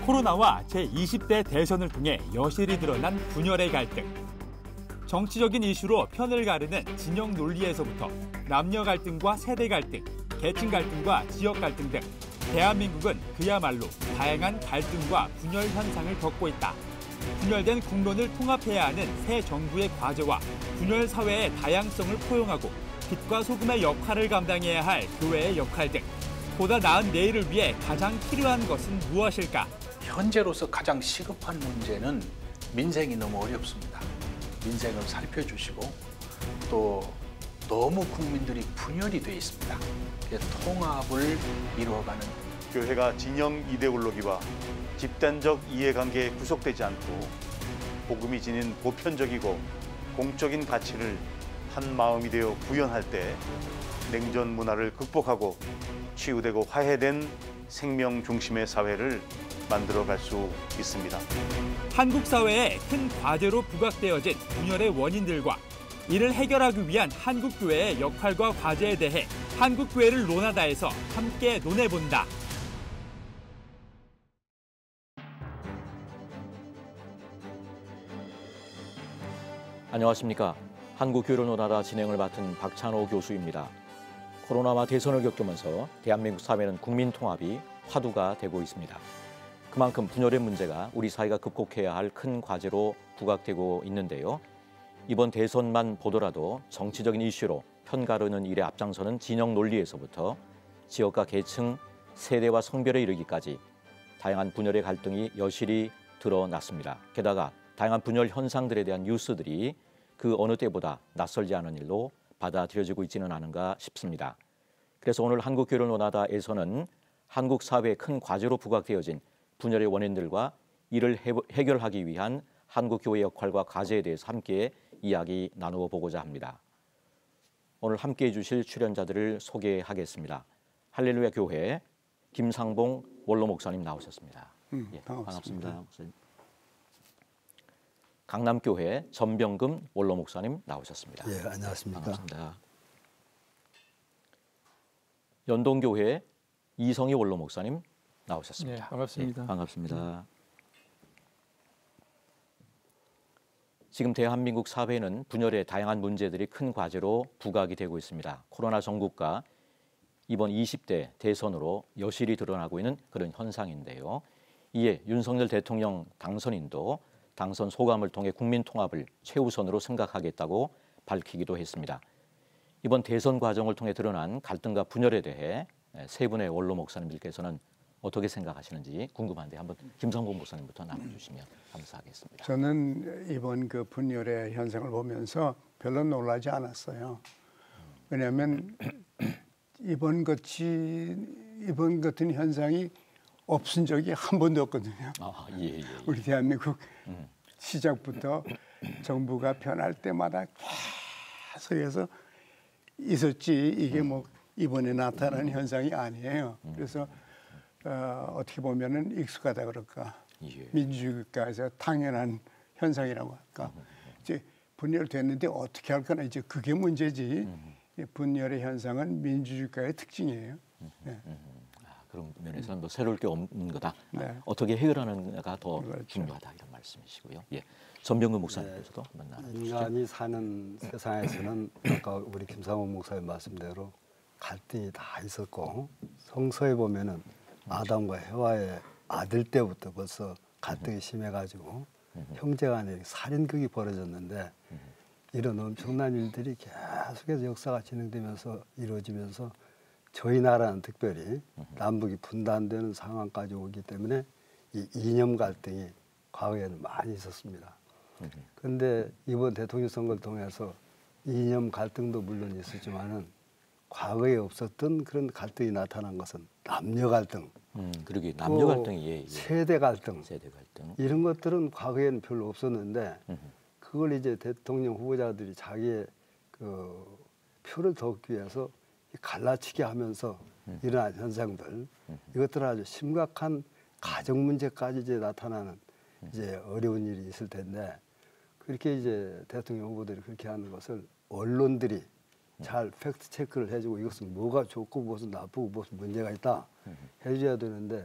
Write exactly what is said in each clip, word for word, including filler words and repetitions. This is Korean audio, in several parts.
코로나와 제이십 대 대선을 통해 여실히 드러난 분열의 갈등. 정치적인 이슈로 편을 가르는 진영 논리에서부터 남녀 갈등과 세대 갈등, 계층 갈등과 지역 갈등 등 대한민국은 그야말로 다양한 갈등과 분열 현상을 겪고 있다. 분열된 국론을 통합해야 하는 새 정부의 과제와 분열 사회의 다양성을 포용하고 빛과 소금의 역할을 감당해야 할 교회의 역할 등 보다 나은 내일을 위해 가장 필요한 것은 무엇일까? 현재로서 가장 시급한 문제는 민생이 너무 어렵습니다. 민생을 살펴주시고 또 너무 국민들이 분열이 돼 있습니다. 통합을 이루어가는 교회가 진영 이데올로기와 집단적 이해관계에 구속되지 않고 복음이 지닌 보편적이고 공적인 가치를 한 마음이 되어 구현할 때 냉전 문화를 극복하고 치유되고 화해된 생명 중심의 사회를 만들어갈 수 있습니다. 한국 사회에 큰 과제로 부각되어진 분열의 원인들과 이를 해결하기 위한 한국교회의 역할과 과제에 대해 한국교회를 논하다에서 함께 논해본다. 안녕하십니까. 한국교회를 논하다 진행을 맡은 박찬호 교수입니다. 코로나와 대선을 겪으면서 대한민국 사회는 국민 통합이 화두가 되고 있습니다. 그만큼 분열의 문제가 우리 사회가 극복해야 할 큰 과제로 부각되고 있는데요. 이번 대선만 보더라도 정치적인 이슈로 편가르는 일에 앞장서는 진영 논리에서부터 지역과 계층, 세대와 성별에 이르기까지 다양한 분열의 갈등이 여실히 드러났습니다. 게다가 다양한 분열 현상들에 대한 뉴스들이 그 어느 때보다 낯설지 않은 일로 받아들여지고 있지는 않은가 싶습니다. 그래서 오늘 한국교회를 논하다에서는 한국 사회의 큰 과제로 부각되어진 분열의 원인들과 이를 해결하기 위한 한국교회의 역할과 과제에 대해서 함께 이야기 나누어 보고자 합니다. 오늘 함께해 주실 출연자들을 소개하겠습니다. 할렐루야 교회 김상봉 원로 목사님 나오셨습니다. 음, 예, 반갑습니다. 반갑습니다. 목사님. 강남교회 전병금 원로 목사님 나오셨습니다. 예, 안녕하십니까. 반갑습니다. 연동교회 이성희 원로 목사님 나오셨습니다. 네, 반갑습니다. 예, 반갑습니다. 지금 대한민국 사회는 분열의 다양한 문제들이 큰 과제로 부각이 되고 있습니다. 코로나 전국과 이번 이십 대 대선으로 여실히 드러나고 있는 그런 현상인데요. 이에 윤석열 대통령 당선인도 당선 소감을 통해 국민 통합을 최우선으로 생각하겠다고 밝히기도 했습니다. 이번 대선 과정을 통해 드러난 갈등과 분열에 대해 세 분의 원로 목사님들께서는 어떻게 생각하시는지 궁금한데 한번 김성봉 목사님부터 나눠주시면 감사하겠습니다. 저는 이번 그 분열의 현상을 보면서 별로 놀라지 않았어요. 왜냐하면 이번 같이 이번 같은 현상이 없은 적이 한 번도 없거든요. 아, 예, 예, 예. 우리 대한민국 음. 시작부터 정부가 변할 때마다 계속해서 있었지 이게 뭐 이번에 나타난 현상이 아니에요. 그래서 어, 어떻게 보면은 익숙하다 그럴까, 예. 민주주의국가에서 당연한 현상이라고 할까. 이제 분열됐는데 어떻게 할 거나 이제 그게 문제지. 분열의 현상은 민주주의국가의 특징이에요. 네. 아, 그런 면에서는 뭐 새로울 게 없는 거다. 네. 아, 어떻게 해결하는가 더 그렇죠. 중요하다 이런 말씀이시고요. 예, 전병근 목사님께서도 네. 한번 나눠주시죠. 인간이 사는 세상에서는 아까 우리 김상훈 목사님 말씀대로 갈등이 다 있었고 성서에 보면은 아담과 해와의 아들 때부터 벌써 갈등이 심해가지고 형제간에 살인극이 벌어졌는데 이런 엄청난 일들이 계속해서 역사가 진행되면서 이루어지면서 저희 나라는 특별히 남북이 분단되는 상황까지 오기 때문에 이 이념 갈등이 과거에는 많이 있었습니다. 그런데 이번 대통령 선거를 통해서 이념 갈등도 물론 있었지만은 과거에 없었던 그런 갈등이 나타난 것은 남녀 갈등, 음, 그러게 남녀 갈등이 예, 예. 세대 갈등, 세대 갈등 이런 것들은 과거에는 별로 없었는데 그걸 이제 대통령 후보자들이 자기의 그 표를 더 얻기 위해서 갈라치기 하면서 일어난 현상들, 이것들은 아주 심각한 가정 문제까지 이제 나타나는 이제 어려운 일이 있을 텐데 그렇게 이제 대통령 후보들이 그렇게 하는 것을 언론들이 잘 팩트 체크를 해주고 이것은 뭐가 좋고 무엇은 나쁘고 무엇은 문제가 있다 해줘야 되는데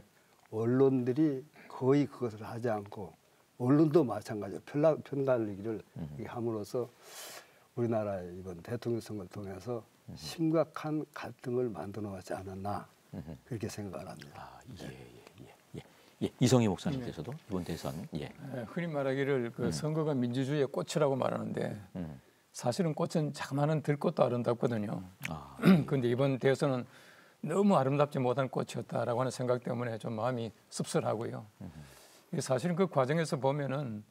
언론들이 거의 그것을 하지 않고 언론도 마찬가지로 편가르기를 음. 함으로써 우리나라의 이번 대통령 선거를 통해서 음. 심각한 갈등을 만들어 왔지 않았나 음. 그렇게 생각을 합니다. 아, 예, 예, 예, 예. 이성희 목사님께서도 네. 이번 대선 예. 네, 흔히 말하기를 그 음. 선거가 민주주의의 꽃이라고 말하는데 음. 사실은 꽃은 자그마한 들꽃도 아름답거든요. 아, 그런데 이번 대선은 너무 아름답지 못한 꽃이었다라고 하는 생각 때문에 좀 마음이 씁쓸하고요. 음. 사실은 그 과정에서 보면은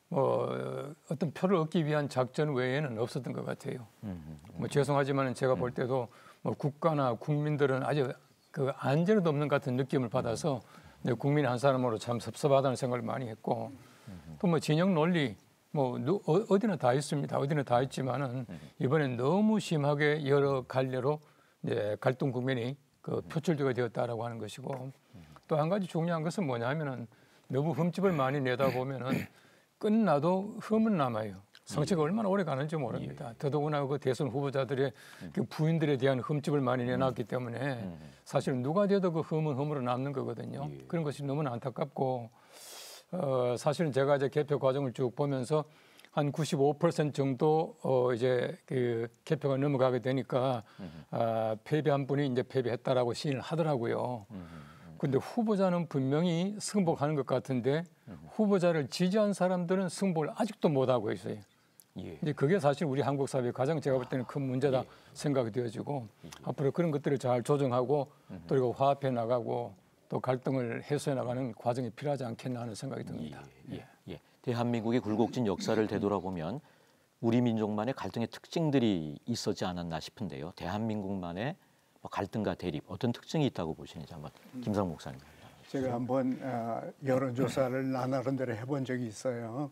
뭐 어떤 표를 얻기 위한 작전 외에는 없었던 것 같아요. 음. 뭐 죄송하지만 제가 볼 때도 뭐 국가나 국민들은 아주 그 안전에도 없는 같은 느낌을 받아서 국민 한 사람으로 참 섭섭하다는 생각을 많이 했고 또 뭐 진영 논리 뭐 어디나 다 있습니다. 어디나 다 있지만은 이번엔 너무 심하게 여러 갈래로 이제 갈등 국면이 그 표출되게 되었다라고 하는 것이고 또 한 가지 중요한 것은 뭐냐면은 너무 흠집을 많이 내다 보면은 끝나도 흠은 남아요. 성취가 얼마나 오래 가는지 모릅니다. 더더구나 그 대선 후보자들의 그 부인들에 대한 흠집을 많이 내놨기 때문에 사실은 누가 돼도 그 흠은 흠으로 남는 거거든요. 그런 것이 너무나 안타깝고 어, 사실은 제가 이제 개표 과정을 쭉 보면서 한 구십오 퍼센트 정도 어, 이제 그 개표가 넘어가게 되니까 아, 패배한 분이 이제 패배했다라고 시인을 하더라고요. 근데 후보자는 분명히 승복하는 것 같은데 후보자를 지지한 사람들은 승복을 아직도 못 하고 있어요. 예. 이제 그게 사실 우리 한국 사회의 가장 제가 볼 때는 큰 문제다 예. 생각이 되어지고 예. 앞으로 그런 것들을 잘 조정하고 또 그리고 화합해 나가고 또 갈등을 해소해 나가는 과정이 필요하지 않겠나 하는 생각이 듭니다. 예. 예. 예. 대한민국의 굴곡진 역사를 되돌아보면 우리 민족만의 갈등의 특징들이 있었지 않았나 싶은데요. 대한민국만의 갈등과 대립 어떤 특징이 있다고 보시는지 한번 김상 목사님. 제가 한번 여론조사를 나나름대로 해본 적이 있어요.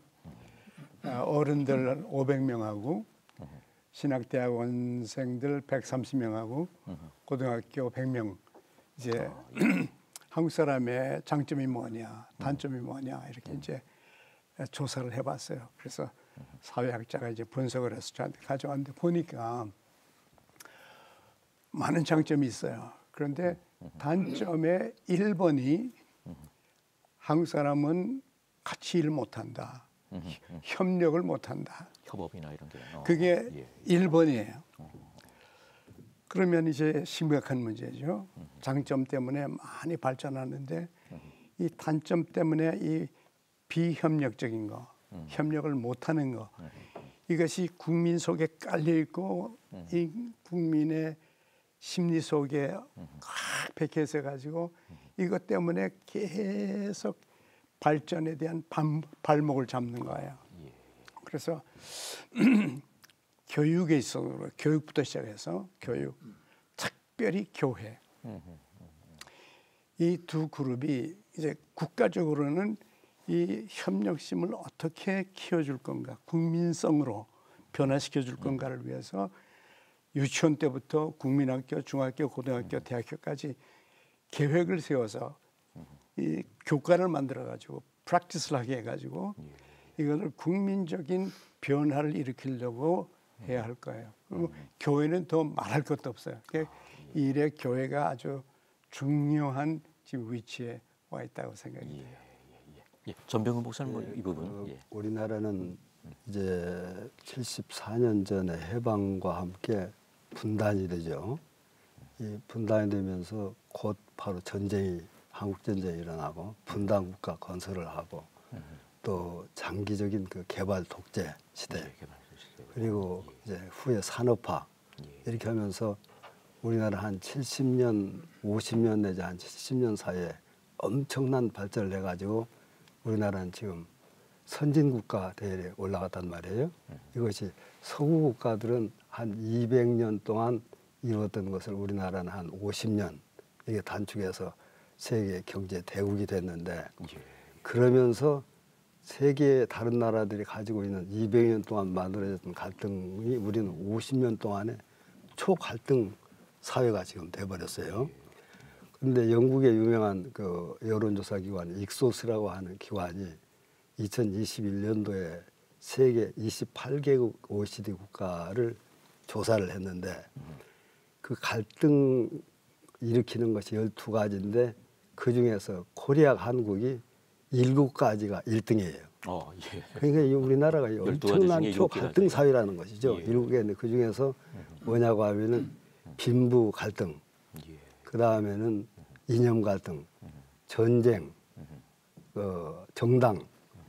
어른들 오백 명하고 신학대학원생들 백삼십 명하고 고등학교 백 명 이제 한국 사람의 장점이 뭐냐, 단점이 뭐냐 이렇게 이제 조사를 해봤어요. 그래서 사회학자가 이제 분석을 해서 저한테 가져왔는데 보니까 많은 장점이 있어요. 그런데 단점의 일 번이 한국 사람은 같이 일 못한다. 협력을 못한다. 협업이나 이런 게. 어, 그게 예. 일 번이에요. 그러면 이제 심각한 문제죠. 장점 때문에 많이 발전하는데 이 단점 때문에 이 비협력적인 거, 협력을 못하는 거 이것이 국민 속에 깔려 있고 이 국민의 심리 속에 꽉 박혀서 가지고 이것 때문에 계속 발전에 대한 반, 발목을 잡는 거예요. 그래서 교육에 있어서 교육부터 시작해서 교육, 특별히 교회 이 두 그룹이 이제 국가적으로는 이 협력심을 어떻게 키워줄 건가, 국민성으로 변화시켜 줄 건가를 위해서 유치원 때부터 국민학교, 중학교, 고등학교, 대학교까지 계획을 세워서 이 교과를 만들어 가지고 프랙티스를 하게 해가지고 이것을 국민적인 변화를 일으키려고 해야 할 거예요. 그리고 교회는 더 말할 것도 없어요. 이 일에 교회가 아주 중요한 지금 위치에 와 있다고 생각이 돼요. 예, 전병훈 목사님 뭐 이 부분. 그 예. 우리나라는 이제 칠십사 년 전에 해방과 함께 분단이 되죠. 이 분단이 되면서 곧 바로 전쟁이 한국 전쟁이 일어나고 분단 국가 건설을 하고 또 장기적인 그 개발 독재 시대 그리고 이제 후에 산업화 이렇게 하면서 우리나라 한 칠십 년, 오십 년 내지 한 칠십 년 사이에 엄청난 발전을 해가지고 우리나라는 지금 선진 국가 대열에 올라갔단 말이에요. 이것이 서구 국가들은 한 이백 년 동안 이루었던 것을 우리나라는 한 오십 년 이게 단축해서 세계 경제 대국이 됐는데 그러면서 세계 다른 나라들이 가지고 있는 이백 년 동안 만들어졌던 갈등이 우리는 오십 년 동안에 초갈등 사회가 지금 돼버렸어요. 그런데 영국의 유명한 그 여론조사 기관 익소스라고 하는 기관이 이천이십일 년도에 세계 이십팔 개국 오이시디 국가를 조사를 했는데 그 갈등 일으키는 것이 열두 가지인데 그 중에서 코리아 한국이 일곱 가지가 일 등이에요. 어, 예. 그러니까 이 우리나라가 엄청난 초갈등 사회라는 것이죠. 예. 일곱 개인데 그 중에서 뭐냐고 하면은 빈부 갈등, 예. 그 다음에는 이념 갈등, 전쟁, 어, 정당,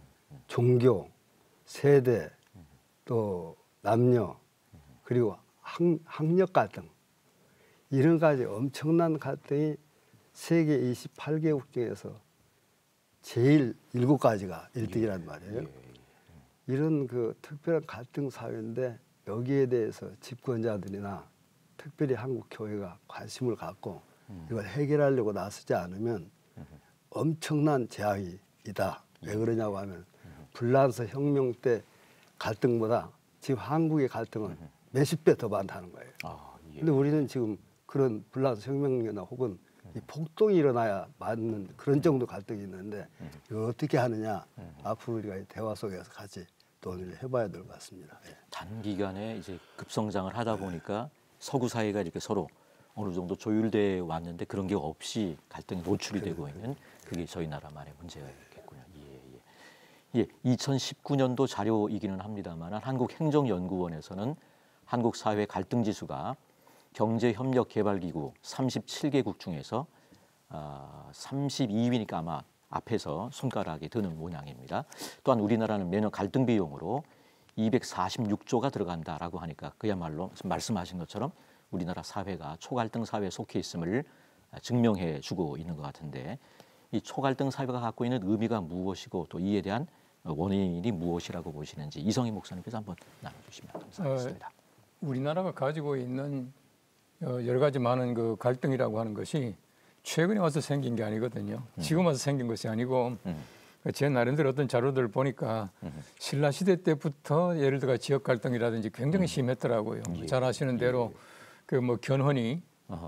종교, 세대, 또 남녀, 그리고 학, 학력 갈등, 이런 가지 엄청난 갈등이 세계 이십팔 개국 중에서 제일 일곱 가지가 일 등이란 말이에요. 이런 그 특별한 갈등 사회인데 여기에 대해서 집권자들이나 특별히 한국 교회가 관심을 갖고 이걸 해결하려고 나서지 않으면 엄청난 재앙이다. 왜 그러냐고 하면 불란서 혁명 때 갈등보다 지금 한국의 갈등은 몇십 배 더 많다는 거예요. 아, 예. 근데 우리는 지금 그런 불란서 혁명이나 혹은 이 폭동이 일어나야 맞는 그런 정도 갈등이 있는데 이걸 어떻게 하느냐, 앞으로 우리가 이 대화 속에서 같이 논의를 해봐야 될 것 같습니다. 예. 단기간에 이제 급성장을 하다 보니까 서구 사회가 이렇게 서로 어느 정도 조율돼 왔는데 그런 게 없이 갈등이 노출이 되고 있는 그게 저희 나라만의 문제겠군요. 예, 예. 예, 이천십구 년도 자료이기는 합니다만 한국행정연구원에서는 한국 사회 갈등 지수가 경제협력개발기구 삼십칠 개국 중에서 아, 삼십이 위니까 아마 앞에서 손가락이 드는 모양입니다. 또한 우리나라는 매년 갈등 비용으로 이백사십육 조가 들어간다라고 하니까 그야말로 말씀하신 것처럼 우리나라 사회가 초갈등 사회에 속해 있음을 증명해 주고 있는 것 같은데 이 초갈등 사회가 갖고 있는 의미가 무엇이고 또 이에 대한 원인이 무엇이라고 보시는지 이성희 목사님께서 한번 나눠주시면 감사하겠습니다. 어, 우리나라가 가지고 있는 여러 가지 많은 그 갈등이라고 하는 것이 최근에 와서 생긴 게 아니거든요. 음. 지금 와서 생긴 것이 아니고 음. 제 나름대로 어떤 자료들을 보니까 음. 신라 시대 때부터 예를 들어 지역 갈등이라든지 굉장히 심했더라고요. 예. 잘 아시는 대로 예. 그 뭐 견훤이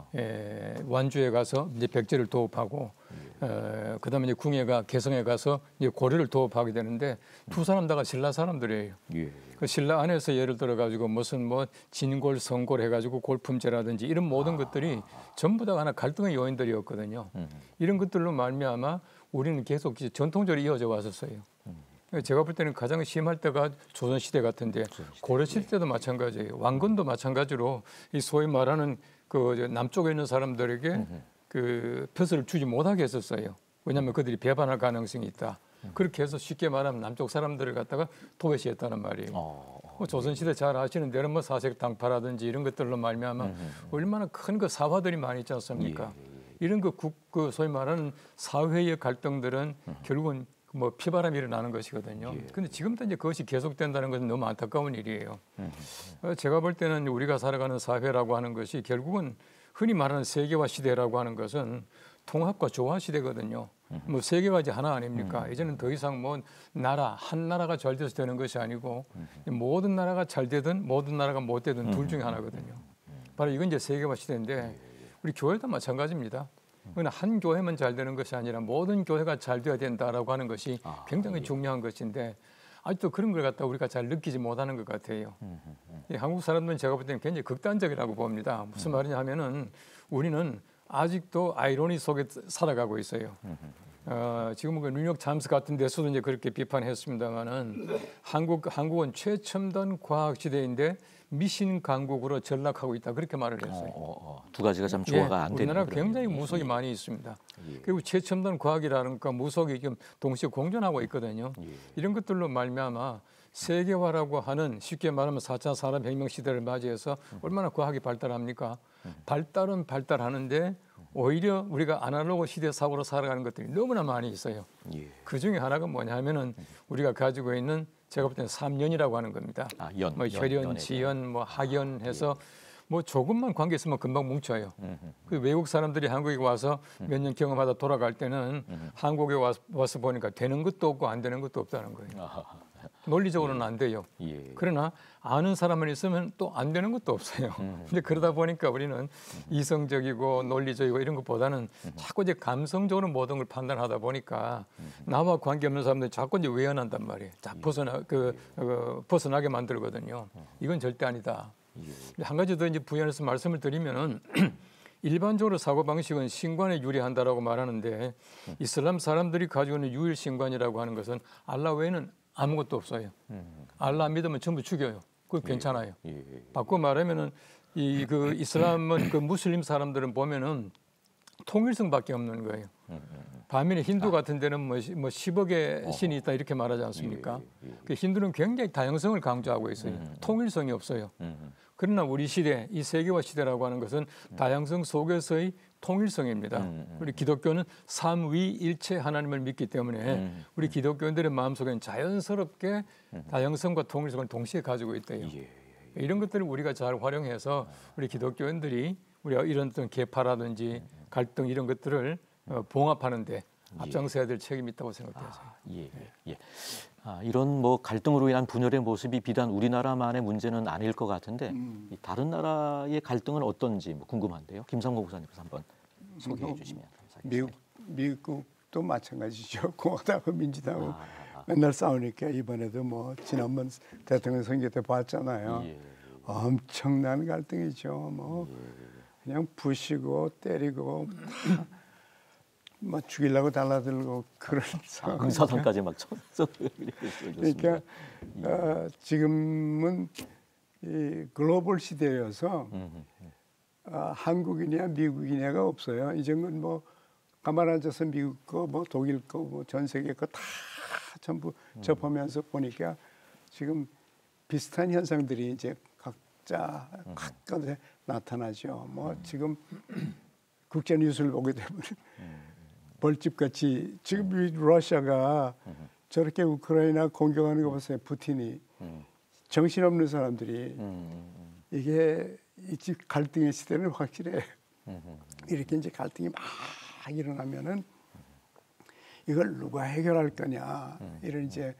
예, 완주에 가서 이제 백제를 도읍하고 예. 어, 그다음에 이제 궁예가 개성에 가서 이제 고려를 도읍하게 되는데 두 사람 다가 신라 사람들이에요. 예. 그 신라 안에서 예를 들어 가지고 무슨 뭐 진골 성골 해가지고 골품제라든지 이런 모든 아. 것들이 전부 다 하나 갈등의 요인들이었거든요. 음. 이런 것들로 말미암아 우리는 계속 전통적으로 이어져 왔었어요. 음. 제가 볼 때는 가장 심할 때가 조선시대 같은데 고려시대 때도 마찬가지예요. 왕건도 마찬가지로 이 소위 말하는 그 남쪽에 있는 사람들에게 음흠. 그 표서를 주지 못하게 했었어요. 왜냐하면 그들이 배반할 가능성이 있다. 음. 그렇게 해서 쉽게 말하면 남쪽 사람들을 갖다가 도외시했다는 말이에요. 어, 어, 뭐 조선시대 잘 아시는 대로 뭐 사색당파라든지 이런 것들로 말미암아 음흠. 얼마나 큰 그 사화들이 많이 있지 않습니까? 예, 예, 예. 이런 그, 국, 그 소위 말하는 사회의 갈등들은 음. 결국은 뭐 피바람이 일어나는 것이거든요. 그런데 예. 지금도 이제 그것이 계속된다는 것은 너무 안타까운 일이에요. 음. 제가 볼 때는 우리가 살아가는 사회라고 하는 것이 결국은 흔히 말하는 세계화 시대라고 하는 것은 통합과 조화 시대거든요. 음. 뭐 세계가 이제 하나 아닙니까? 음. 이제는 더 이상 뭐 나라 한 나라가 잘 돼서 되는 것이 아니고 음. 모든 나라가 잘 되든 모든 나라가 못 되든 음. 둘 중에 하나거든요. 바로 이건 이제 세계화 시대인데 우리 교회도 마찬가지입니다. 그러나 한 교회만 잘 되는 것이 아니라 모든 교회가 잘 돼야 된다라고 하는 것이 아, 굉장히 예. 중요한 것인데 아직도 그런 걸 갖다 우리가 잘 느끼지 못하는 것 같아요. 음, 음, 음. 이 한국 사람들은 제가 볼 때는 굉장히 극단적이라고 봅니다. 무슨 음. 말이냐 하면은 우리는 아직도 아이러니 속에 살아가고 있어요. 음, 음. 어, 지금은 그 뉴욕 타임스 같은 데서도 이제 그렇게 비판했습니다만은 한국 한국은 최첨단 과학 시대인데 미신 강국으로 전락하고 있다 그렇게 말을 했어요. 어, 어, 어. 두 가지가 참 조화가 예, 안 되는. 우리나라 굉장히 무속이 예. 많이 있습니다. 예. 그리고 최첨단 과학이라는가 무속이 지금 동시에 공존하고 있거든요. 예. 이런 것들로 말미암아 세계화라고 하는 쉽게 말하면 사 차 산업혁명 시대를 맞이해서 음. 얼마나 과학이 발달합니까? 음. 발달은 발달하는데 오히려 우리가 아날로그 시대 사고로 살아가는 것들이 너무나 많이 있어요. 예. 그 중에 하나가 뭐냐 하면은 우리가 가지고 있는 제가 볼 때는 삼연이라고 하는 겁니다. 아, 연, 뭐 혈연, 연, 지연, 뭐 학연 해서 아, 예. 뭐 조금만 관계 있으면 금방 뭉쳐요. 음흠. 그 외국 사람들이 한국에 와서 음. 몇 년 경험하다 돌아갈 때는 음흠. 한국에 와서, 와서 보니까 되는 것도 없고 안 되는 것도 없다는 거예요. 아하. 논리적으로는 예. 안 돼요. 예. 그러나 아는 사람만 있으면 또 안 되는 것도 없어요. 음. 근데 그러다 보니까 우리는 음. 이성적이고 논리적이고 이런 것보다는 음. 자꾸 이제 감성적으로 모든 걸 판단하다 보니까 음. 나와 관계없는 사람들이 자꾸 이제 외연한단 말이에요. 자, 예. 벗어나 그 어, 벗어나게 만들거든요. 이건 절대 아니다. 예. 한 가지 더 이제 부연해서 말씀을 드리면은 일반적으로 사고 방식은 신관에 유리한다라고 말하는데 이슬람 사람들이 가지고 있는 유일 신관이라고 하는 것은 알라 외에는 아무것도 없어요. 알라 안 믿으면 전부 죽여요. 그거 괜찮아요. 예, 예. 바꿔 말하면은 이 그 이슬람은 그 무슬림 사람들은 보면은 통일성밖에 없는 거예요. 반면에 힌두 같은 데는 뭐, 뭐 십억의 신이 있다 이렇게 말하지 않습니까? 예, 예, 예. 그 힌두는 굉장히 다양성을 강조하고 있어요. 음, 통일성이 없어요. 음, 그러나 우리 시대, 이 세계화 시대라고 하는 것은 다양성 속에서의 통일성입니다. 음, 음. 우리 기독교는 삼위일체 하나님을 믿기 때문에 음, 우리 기독교인들의 마음속에는 자연스럽게 다양성과 통일성을 동시에 가지고 있대요. 예, 예. 이런 것들을 우리가 잘 활용해서 우리 기독교인들이 우리가 이런 어떤 계파라든지 갈등 이런 것들을 어, 봉합하는데 앞장서야 될 책임이 있다고 생각돼요. 아, 예, 예. 아, 이런 뭐 갈등으로 인한 분열의 모습이 비단 우리나라만의 문제는 아닐 것 같은데 음. 이 다른 나라의 갈등은 어떤지 뭐 궁금한데요. 김상모 목사님께서 한번 소개해 주시면 미국 미국도 마찬가지죠. 공화당하고 민주당하고 아, 아, 맨날 싸우니까 이번에도 뭐 지난번 대통령 선거 때 봤잖아요. 예, 엄청난 갈등이죠. 뭐 그냥 부시고 때리고 다 뭐 죽이려고 달라들고 그런 아, 상황. 의사당까지 막 쳐서 그러니까 어, 지금은 이 글로벌 시대여서 음, 어, 한국이냐 미국이냐가 없어요. 이제는 뭐 가만 앉아서 미국 거, 뭐 독일 거, 뭐 전 세계 거 다 전부 접하면서 보니까 지금 비슷한 현상들이 이제 각자 각각에 나타나죠. 뭐 지금 국제 뉴스를 보게 되면 벌집같이 지금 이 러시아가 저렇게 우크라이나 공격하는 거 보세요. 푸틴이 정신없는 사람들이 이게 이 집 갈등의 시대는 확실해. 이렇게 이제 갈등이 막 일어나면은 이걸 누가 해결할 거냐 이런 이제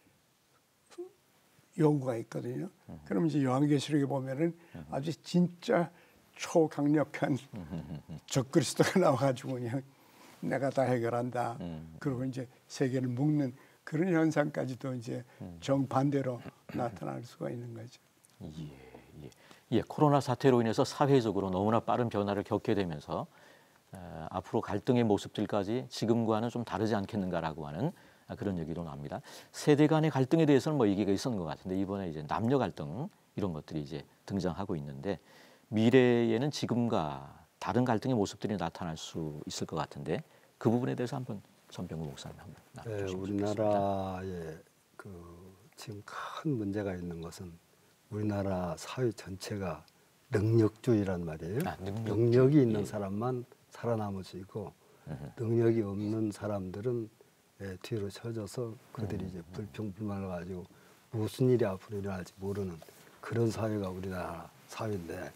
요구가 있거든요. 그럼 이제 요한계시록에 보면은 아주 진짜 초강력한 적그리스도가 나와가지고 그냥 내가 다 해결한다. 그리고 이제 세계를 묶는 그런 현상까지도 이제 정반대로 나타날 수가 있는 거죠. 예, 예. 예, 코로나 사태로 인해서 사회적으로 너무나 빠른 변화를 겪게 되면서 어, 앞으로 갈등의 모습들까지 지금과는 좀 다르지 않겠는가라고 하는 그런 얘기도 나옵니다. 세대 간의 갈등에 대해서는 뭐 얘기가 있었는 것 같은데 이번에 이제 남녀 갈등 이런 것들이 이제 등장하고 있는데 미래에는 지금과 다른 갈등의 모습들이 나타날 수 있을 것 같은데 그 부분에 대해서 한번 전병구 목사님 한번 나눠주시면 네, 우리나라에 그 지금 큰 문제가 있는 것은 우리나라 사회 전체가 능력주의란 말이에요. 아, 능력주의. 능력이 있는 예. 사람만 살아남을 수 있고 으흠. 능력이 없는 사람들은 예, 뒤로 쳐져서 그들이 이제 불평불만을 가지고 무슨 일이 앞으로 일어날지 모르는 그런 사회가 우리나라 사회인데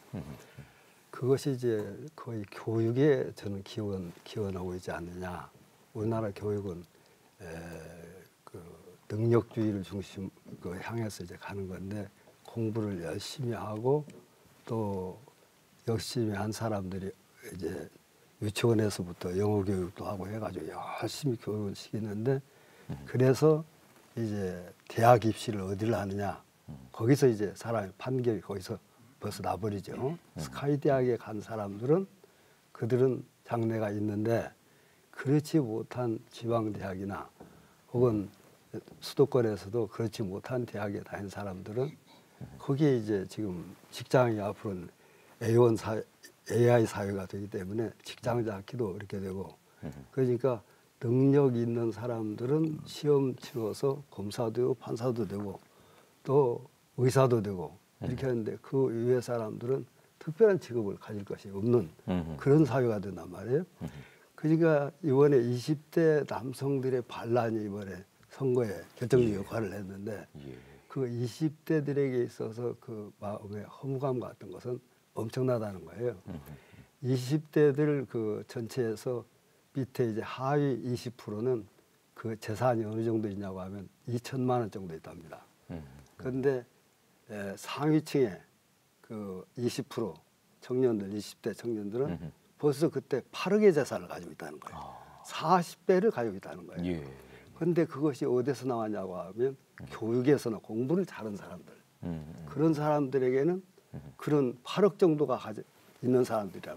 그것이 이제 거의 교육에 저는 기원 기원하고 있지 않느냐. 우리나라 교육은 에, 그 능력주의를 중심 그 향해서 이제 가는 건데 공부를 열심히 하고 또 열심히 한 사람들이 이제 유치원에서부터 영어 교육도 하고 해가지고 열심히 교육을 시키는데 그래서 이제 대학 입시를 어디를 하느냐 거기서 이제 사람의 판결이 거기서 벌써 나버리죠. 스카이 대학에 간 사람들은 그들은 장래가 있는데 그렇지 못한 지방 대학이나 혹은 수도권에서도 그렇지 못한 대학에 다닌 사람들은 거기에 이제 지금 직장이 앞으로는 에이원 사, 에이아이 사회가 되기 때문에 직장 잡기도 어렵게 되고 그러니까 능력 있는 사람들은 시험 치러서 검사도 되고 판사도 되고 또 의사도 되고 이렇게 하는데 그 이외의 사람들은 특별한 직업을 가질 것이 없는 그런 사회가 된단 말이에요. 그러니까 이번에 이십 대 남성들의 반란이 이번에 선거에 결정적 역할을 했는데 그 이십 대들에게 있어서 그 마음의 허무감 같은 것은 엄청나다는 거예요. 이십 대들 그 전체에서 밑에 이제 하위 이십 퍼센트는 그 재산이 어느 정도 있냐고 하면 이천만 원 정도 있답니다. 그런데 에, 상위층에 그 이십 퍼센트 청년들, 이십 대 청년들은 음흠. 벌써 그때 팔억의 재산을 가지고 있다는 거예요. 아. 사십 배를 가지고 있다는 거예요. 그런데 예. 그것이 어디서 나왔냐고 하면 음. 교육에서나 공부를 잘한 사람들. 음. 그런 사람들에게는 음. 그런 팔억 정도가 가지, 있는 사람들이란 말이에요.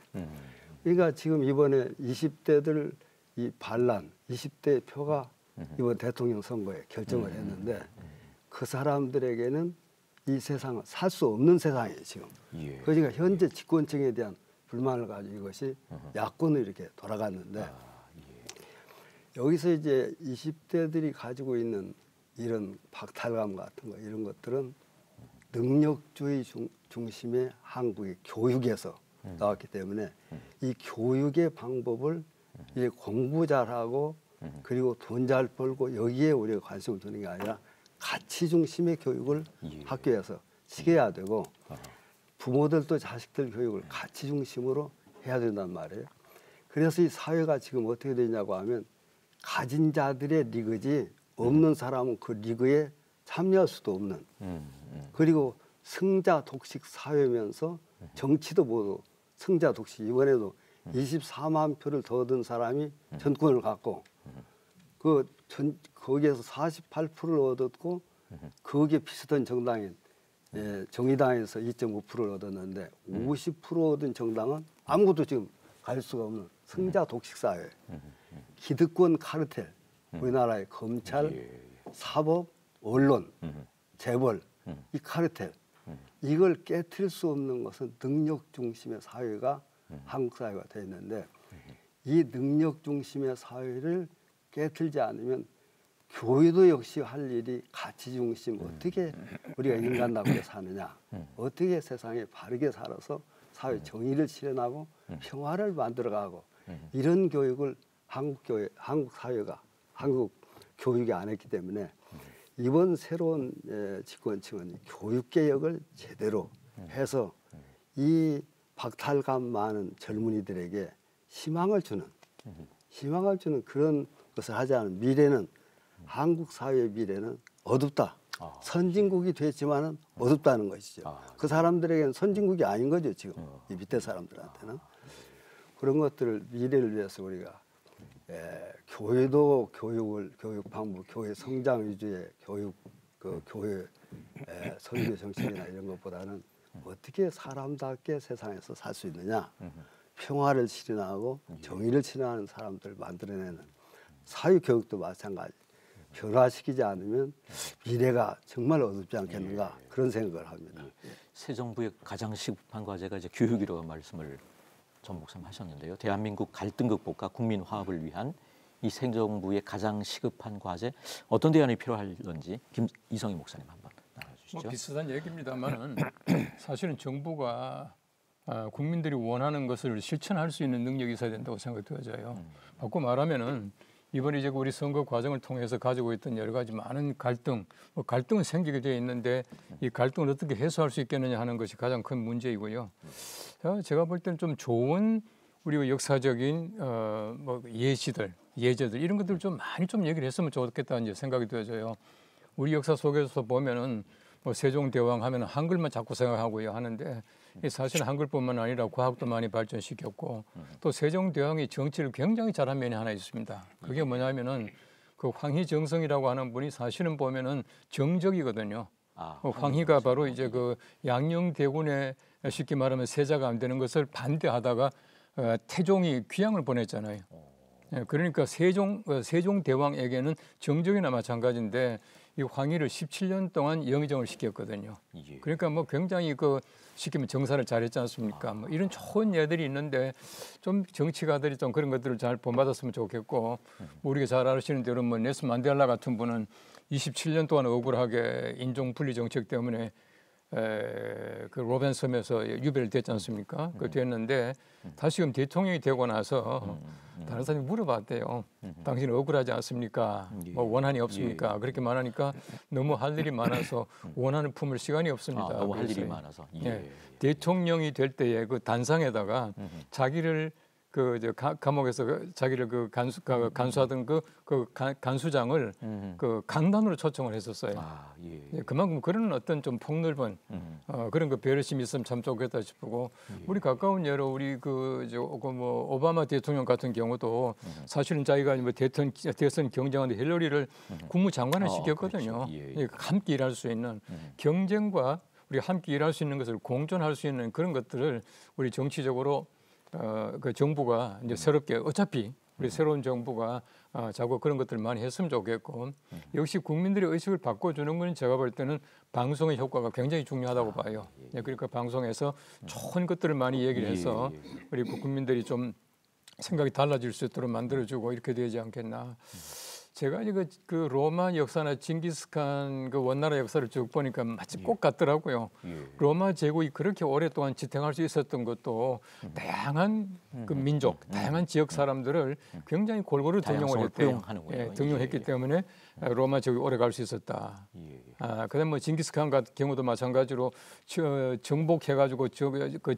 음. 그러니까 지금 이번에 이십 대들 이 반란, 이십 대 표가 이번 대통령 선거에 결정을 했는데 그 사람들에게는 이 세상은 살 수 없는 세상이에요 지금. 예. 그러니까 현재 집권층에 대한 불만을 가지고 이것이 야권으로 이렇게 돌아갔는데 아, 예. 여기서 이제 이십 대들이 가지고 있는 이런 박탈감 같은 거 이런 것들은 능력주의 중, 중심의 한국의 교육에서 음. 나왔기 때문에 음. 이 교육의 방법을 음. 이제 공부 잘하고 음. 그리고 돈 잘 벌고 여기에 우리가 관심을 두는 게 아니라 가치 중심의 교육을 예. 학교에서 시켜야 되고 아. 부모들도 자식들 교육을 가치 중심으로 해야 된단 말이에요. 그래서 이 사회가 지금 어떻게 되냐고 하면 가진 자들의 리그지 없는 사람은 그 리그에 참여할 수도 없는 음, 음. 그리고 승자 독식 사회면서 정치도 모두 승자 독식. 이번에도 음. 이십사만 표를 더 얻은 사람이 음. 전권을 갖고 음. 그 전, 거기에서 사십팔 퍼센트를 얻었고 음. 거기에 비슷한 정당인 예, 정의당에서 이 점 오 퍼센트를 얻었는데 음. 오십 퍼센트 얻은 정당은 아무것도 지금 갈 수가 없는 승자 독식 사회. 음. 기득권 카르텔. 음. 우리나라의 검찰, 예. 사법, 언론, 음. 재벌, 음. 이 카르텔. 음. 이걸 깨트릴 수 없는 것은 능력 중심의 사회가 음. 한국 사회가 되어 있는데 음. 이 능력 중심의 사회를 깨트리지 않으면 교회도 역시 할 일이 가치 중심 음. 어떻게 우리가 인간답게 사느냐 음. 어떻게 세상에 바르게 살아서 사회 정의를 실현하고 음. 평화를 만들어가고 음. 이런 교육을 한국 교회, 한국 사회가 한국 교육이 안 했기 때문에 음. 이번 새로운 집권층은 교육개혁을 제대로 해서 이 박탈감 많은 젊은이들에게 희망을 주는 희망을 주는 그런 것을 하지 않은 미래는 한국 사회의 미래는 어둡다. 아. 선진국이 됐지만은 어둡다는 것이죠. 아. 그 사람들에게는 선진국이 아닌 거죠 지금 어. 이 밑에 사람들한테는. 아. 그런 것들을 미래를 위해서 우리가 예, 교회도 교육을 교육 방법, 교회 성장 위주의 교육, 그 교회 예, 선교 정책이나 이런 것보다는 어떻게 사람답게 세상에서 살 수 있느냐, 평화를 실현하고 정의를 실현하는 사람들 만들어내는 사회 교육도 마찬가지. 변화시키지 않으면 미래가 정말 어둡지 않겠는가 그런 생각을 합니다. 새 정부의 가장 시급한 과제가 이제 교육이라고 말씀을 전 목사님 하셨는데요. 대한민국 갈등 극복과 국민 화합을 위한 이 새 정부의 가장 시급한 과제 어떤 대안이 필요할런지 김 이성희 목사님 한번 나눠주시죠. 뭐 비슷한 얘기입니다만은 사실은 정부가 아, 국민들이 원하는 것을 실천할 수 있는 능력이 있어야 된다고 생각되어져요. 음. 바꿔 말하면은 이번에 이제 우리 선거 과정을 통해서 가지고 있던 여러 가지 많은 갈등, 뭐 갈등은 생기게 되어 있는데 이 갈등을 어떻게 해소할 수 있겠느냐 하는 것이 가장 큰 문제이고요. 제가 볼 때는 좀 좋은 우리 역사적인 어, 뭐 예시들, 예제들 이런 것들을 좀 많이 좀 얘기를 했으면 좋겠다는 생각이 되어져요. 우리 역사 속에서 보면은 뭐 세종대왕 하면 한글만 자꾸 생각하고요 하는데 사실 한글뿐만 아니라 과학도 많이 발전시켰고 또 세종대왕이 정치를 굉장히 잘한 면이 하나 있습니다. 그게 뭐냐면은 그 황희정성이라고 하는 분이 사실은 보면은 정적이거든요. 아, 그 황희가 바로 이제 그 양녕대군에 쉽게 말하면 세자가 안 되는 것을 반대하다가 어, 태종이 귀양을 보냈잖아요. 예, 그러니까 세종 어, 세종대왕에게는 정적이나 마찬가지인데 이 황희를 십칠 년 동안 영의정을 시켰거든요. 예. 그러니까 뭐 굉장히 그 시키면 정사를 잘했지 않습니까? 아. 뭐 이런 좋은 예들이 있는데 좀 정치가들이 좀 그런 것들을 잘 본받았으면 좋겠고 음. 우리가 잘 아시는 대로 뭐 넬슨 만델라 같은 분은 이십칠 년 동안 억울하게 인종 분리 정책 때문에 에, 그 로벤섬에서 유배를 됐지 않습니까? 음. 그 됐는데 음. 다시금 대통령이 되고 나서 음. 음. 다른 사람이 물어봤대요. 음. 당신은 억울하지 않습니까? 예. 뭐 원한이 없습니까? 예. 그렇게 말하니까 너무 할 일이 많아서 원한을 품을 시간이 없습니다. 아, 너무 할 일이 많아서. 예. 예. 대통령이 될 때에 그 단상에다가 음. 자기를 그 저 감옥에서 그 자기를 그 간수 그 간수하던 그 그 간수장을 음. 그 강단으로 초청을 했었어요. 아, 예. 예, 그만큼 그런 어떤 좀 폭넓은 음. 어, 그런 그 배려심이 있으면 참 좋겠다 싶고 예. 우리 가까운 예로 우리 그 저 뭐 오바마 대통령 같은 경우도 음. 사실은 자기가 뭐 대선 대선 경쟁하는데 힐러리를 음. 국무장관을 어, 시켰거든요. 그렇죠. 예. 예, 함께 일할 수 있는 음. 경쟁과 우리 함께 일할 수 있는 것을 공존할 수 있는 그런 것들을 우리 정치적으로 어, 그 정부가 이제 새롭게 어차피 우리 새로운 정부가 어, 자꾸 그런 것들을 많이 했으면 좋겠고 역시 국민들의 의식을 바꿔주는 건 제가 볼 때는 방송의 효과가 굉장히 중요하다고 봐요. 예, 그러니까 방송에서 좋은 것들을 많이 얘기를 해서 우리 국민들이 좀 생각이 달라질 수 있도록 만들어주고 이렇게 되지 않겠나. 제가 이제 그, 그 로마 역사나 징기스칸 그 원나라 역사를 쭉 보니까 마치 꼭 같더라고요. 예. 로마 제국이 그렇게 오랫동안 지탱할 수 있었던 것도 음. 다양한 그 민족, 음. 다양한 지역 사람들을 굉장히 골고루 등용을 했대요. 예, 등용했기 예. 때문에 로마 제국이 오래 갈 수 있었다. 예. 아, 그다음 뭐 징기스칸 같은 경우도 마찬가지로 저, 정복해가지고 저, 그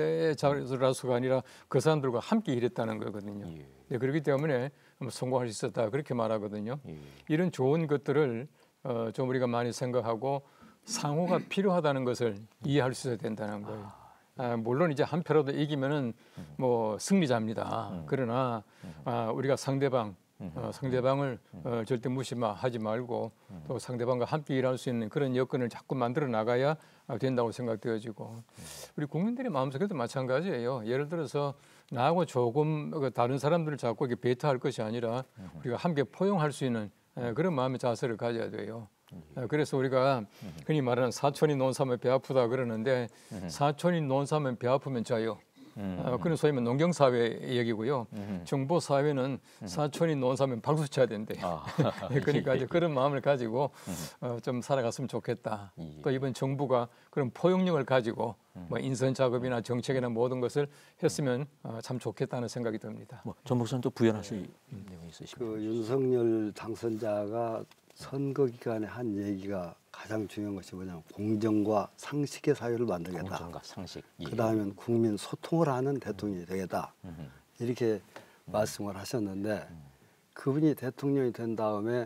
지배자라서가 아니라 그 사람들과 함께 일했다는 거거든요. 예. 네, 그렇기 때문에 성공할 수 있었다 그렇게 말하거든요. 예. 이런 좋은 것들을 어, 좀 우리가 많이 생각하고 상호가 필요하다는 것을 이해할 수 있어야 된다는 거예요. 아, 물론 이제 한 표라도 이기면은 뭐 승리자입니다. 음. 그러나 아, 우리가 상대방 어, 상대방을 어, 절대 무시하지 말고 또 상대방과 함께 일할 수 있는 그런 여건을 자꾸 만들어 나가야 된다고 생각되어지고 우리 국민들의 마음속에도 마찬가지예요. 예를 들어서 나하고 조금 다른 사람들을 자꾸 이렇게 배타할 것이 아니라 우리가 함께 포용할 수 있는 그런 마음의 자세를 가져야 돼요. 그래서 우리가 흔히 말하는 사촌이 논사면 배 아프다 그러는데 사촌이 논사면 배 아프면 져요. 음. 어, 그런 소위 말하면 농경사회 얘기고요. 음. 정보사회는 음. 사촌이 논사면 박수 쳐야 된대요. 아. 그러니까 이제 그런 마음을 가지고 어, 좀 살아갔으면 좋겠다. 예. 또 이번 정부가 그런 포용력을 가지고 음. 뭐 인선 작업이나 정책이나 모든 것을 했으면 어, 참 좋겠다는 생각이 듭니다. 뭐, 전 목사님 또 부연하실 네. 내용이 있으십니까? 그 윤석열 당선자가 선거 기간에 한 얘기가 가장 중요한 것이 뭐냐면 공정과 상식의 사회를 만들겠다. 공정과 상식. 예. 그다음엔 국민 소통을 하는 대통령이 되겠다. 음. 이렇게 음. 말씀을 하셨는데 음. 그분이 대통령이 된 다음에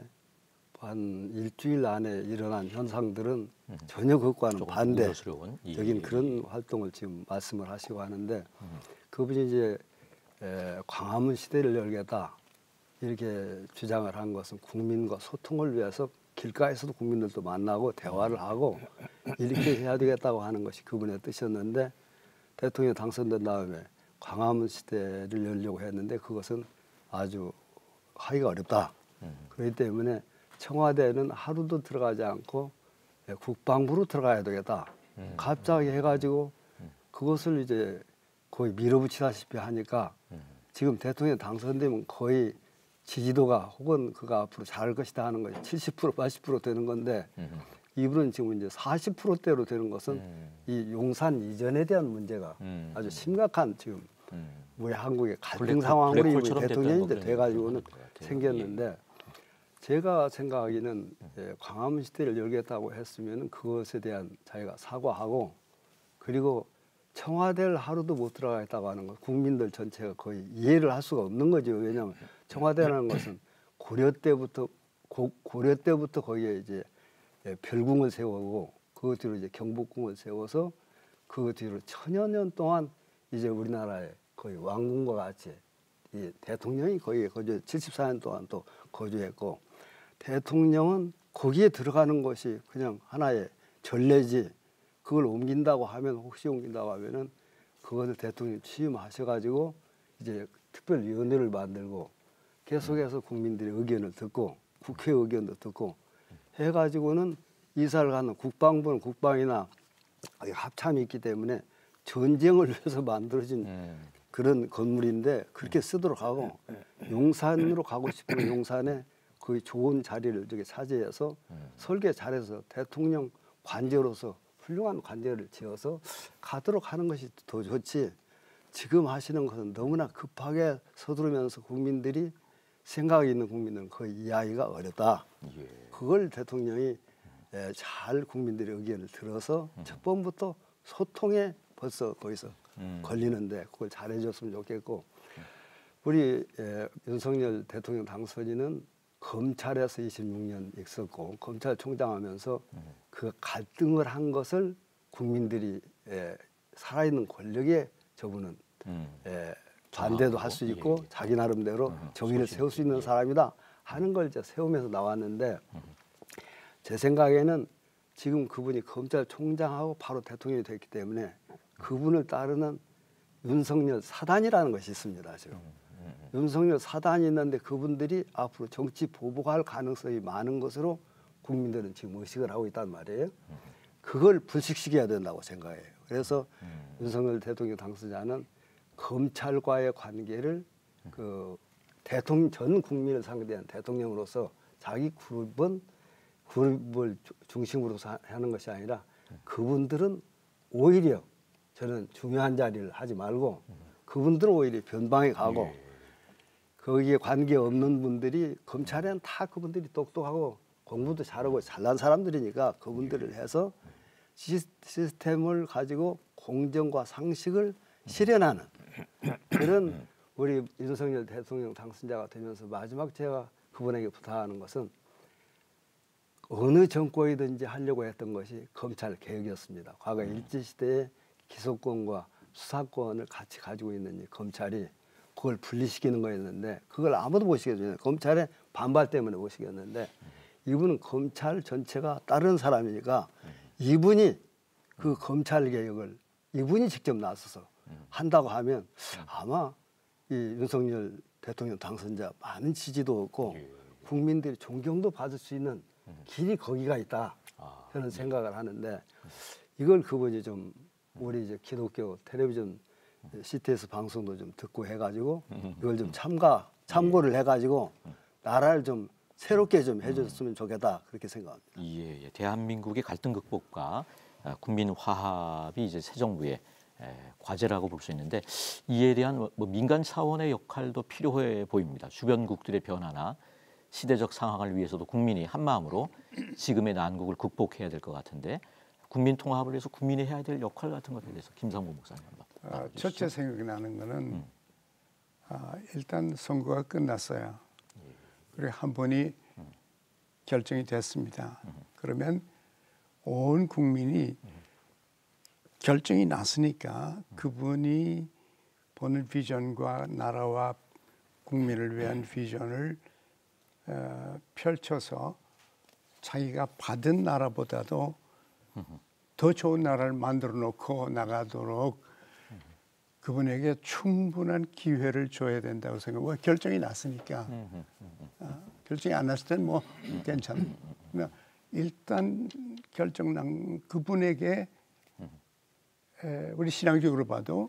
한 일주일 안에 일어난 현상들은 음. 전혀 그것과는 반대적인 예. 그런 활동을 지금 말씀을 하시고 하는데 음. 그분이 이제 에, 광화문 시대를 열겠다. 이렇게 주장을 한 것은 국민과 소통을 위해서 길가에서도 국민들도 만나고 대화를 하고 이렇게 해야 되겠다고 하는 것이 그분의 뜻이었는데 대통령이 당선된 다음에 광화문 시대를 열려고 했는데 그것은 아주 하기가 어렵다. 그렇기 때문에 청와대는 하루도 들어가지 않고 국방부로 들어가야 되겠다. 갑자기 해가지고 그것을 이제 거의 밀어붙이다시피 하니까 지금 대통령이 당선되면 거의 지지도가 혹은 그가 앞으로 잘할 것이다 하는 것이 칠십 퍼센트 팔십 퍼센트 되는 건데 음. 이분은 지금 이제 사십 퍼센트대로 되는 것은 음. 이 용산 이전에 대한 문제가 음. 아주 심각한 지금 음. 우리 한국의 갈등 블랙, 상황으로 이분이 대통령이 이제 돼가지고는 생겼는데 제가 생각하기는 예, 광화문 시대를 열겠다고 했으면 그것에 대한 자기가 사과하고 그리고 청와대를 하루도 못 들어가겠다고 하는 것 국민들 전체가 거의 이해를 할 수가 없는 거죠. 왜냐하면 청와대라는 것은 고려 때부터 고, 고려 때부터 거기에 이제 별궁을 세우고 그 뒤로 이제 경복궁을 세워서 그 뒤로 천여 년 동안 이제 우리나라의 거의 왕궁과 같이 이 대통령이 거기에 거주 칠십사 년 동안 또 거주했고 대통령은 거기에 들어가는 것이 그냥 하나의 전례지. 그걸 옮긴다고 하면 혹시 옮긴다고 하면은 그것을 대통령이 취임하셔가지고 이제 특별위원회를 만들고 계속해서 국민들의 의견을 듣고 국회 의견도 듣고 해가지고는 이사를 가는 국방부는 국방이나 합참이 있기 때문에 전쟁을 위해서 만들어진 음. 그런 건물인데 그렇게 쓰도록 하고 용산으로 가고 싶으면 용산에 거의 좋은 자리를 저기 차지해서 음. 설계 잘해서 대통령 관저로서 훌륭한 관제를 지어서 가도록 하는 것이 더 좋지 지금 하시는 것은 너무나 급하게 서두르면서 국민들이 생각이 있는 국민들은 거의 이해하기가 어렵다. 예. 그걸 대통령이 잘 국민들의 의견을 들어서 음. 첫 번부터 소통에 벌써 거기서 음. 걸리는데 그걸 잘해줬으면 좋겠고 우리 예, 윤석열 대통령 당선인은 검찰에서 이십육 년 있었고 검찰총장 하면서 음. 그 갈등을 한 것을 국민들이 예, 살아있는 권력에 저분은 음. 예, 반대도 할 수 있고 예, 예. 자기 나름대로 음. 정의를 세울 수 있는 사람이다 하는 걸 이제 세우면서 나왔는데 음. 제 생각에는 지금 그분이 검찰총장하고 바로 대통령이 됐기 때문에 그분을 따르는 윤석열 사단이라는 것이 있습니다. 지금 윤석열 사단이 있는데 그분들이 앞으로 정치 보복할 가능성이 많은 것으로 국민들은 지금 의식을 하고 있단 말이에요. 그걸 불식시켜야 된다고 생각해요. 그래서 음. 윤석열 대통령 당선자는 검찰과의 관계를 그 대통령 전 국민을 상대한 대통령으로서 자기 그룹은 그룹을 중심으로 하는 것이 아니라 그분들은 오히려 저는 중요한 자리를 하지 말고 그분들은 오히려 변방에 가고 거기에 관계 없는 분들이 검찰에는 다 그분들이 똑똑하고 공부도 잘하고 잘난 사람들이니까 그분들을 해서 시스템을 가지고 공정과 상식을 실현하는 그런 우리 윤석열 대통령 당선자가 되면서 마지막 제가 그분에게 부탁하는 것은 어느 정권이든지 하려고 했던 것이 검찰 개혁이었습니다. 과거 일제시대에 기소권과 수사권을 같이 가지고 있는 이 검찰이 그걸 분리시키는 거였는데 그걸 아무도 못 시켜줘요. 검찰의 반발 때문에 못 시켰는데 이분은 검찰 전체가 다른 사람이니까 이분이 그 검찰 개혁을 이분이 직접 나서서 한다고 하면 아마 이 윤석열 대통령 당선자 많은 지지도 얻고 국민들이 존경도 받을 수 있는 길이 거기가 있다 저는 생각을 하는데 이걸 그분이 좀 우리 이제 기독교 텔레비전 씨티에스 방송도 좀 듣고 해가지고 이걸 좀 참가 참고를 해가지고 나라를 좀 새롭게 좀 해줬으면 좋겠다 그렇게 생각합니다. 예, 예. 대한민국의 갈등 극복과 국민 화합이 이제 새 정부의 과제라고 볼 수 있는데 이에 대한 뭐 민간 차원의 역할도 필요해 보입니다. 주변국들의 변화나 시대적 상황을 위해서도 국민이 한 마음으로 지금의 난국을 극복해야 될 것 같은데 국민 통합을 위해서 국민이 해야 될 역할 같은 것에 대해서 김상무 목사님 한번. 아, 첫째 생각이 나는 거는 음. 아, 일단 선거가 끝났어요. 그리고 한 번이 음. 결정이 됐습니다. 음. 그러면 온 국민이 음. 결정이 났으니까 음. 그분이 보는 비전과 나라와 국민을 위한 음. 비전을 어, 펼쳐서 자기가 받은 나라보다도 음. 더 좋은 나라를 만들어 놓고 나가도록 음. 그분에게 충분한 기회를 줘야 된다고 생각해요. 결정이 났으니까. 음. 어, 결정이 안 났을 때는 뭐 괜찮아. 그러니까 일단 결정 난 그분에게 에, 우리 신앙적으로 봐도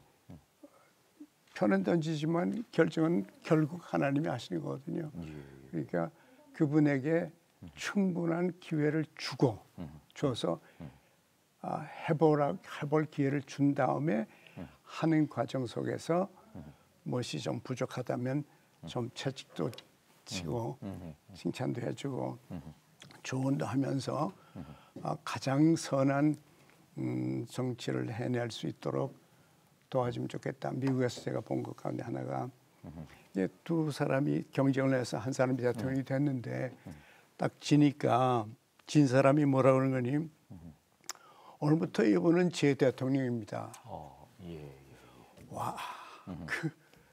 편은 던지지만 결정은 결국 하나님이 하시는 거거든요. 그러니까 그분에게 충분한 기회를 주고 줘서 아, 해보라 해볼 기회를 준 다음에 하는 과정 속에서 무엇이 좀 부족하다면 좀 채찍도 치고 칭찬도 해주고 조언도 하면서 아, 가장 선한 음, 정치를 해낼 수 있도록 도와주면 좋겠다. 미국에서 제가 본 것 가운데 하나가 이제 두 사람이 경쟁을 해서 한 사람이 대통령이 됐는데 딱 지니까 진 사람이 뭐라 그러는 거니? 오늘부터 이분은 제 대통령입니다. 어, 예, 예. 와, 그,